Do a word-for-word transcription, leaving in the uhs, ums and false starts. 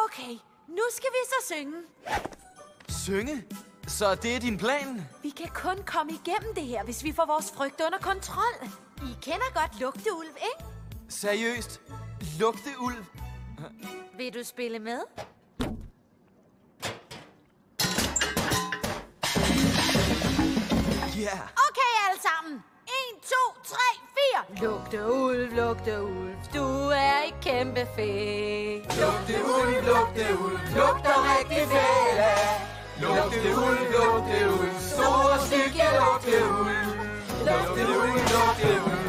Okay, nu skal vi så synge. Synge? Så det er din plan? Vi kan kun komme igennem det her, hvis vi får vores frygt under kontrol. I kender godt lugteulv, ikke? Seriøst? Lugteulv? Vil du spille med? Ja. Yeah. Okay, alle sammen. en, to, tre, fire. Lugteulv, lugteulv, du er et kæmpe fæ. Lugteulv, lugteulv, lugter rigtig fæle. Lugteulv, lugteulv, store stykke lugteulv. Lugteulv, lugteulv,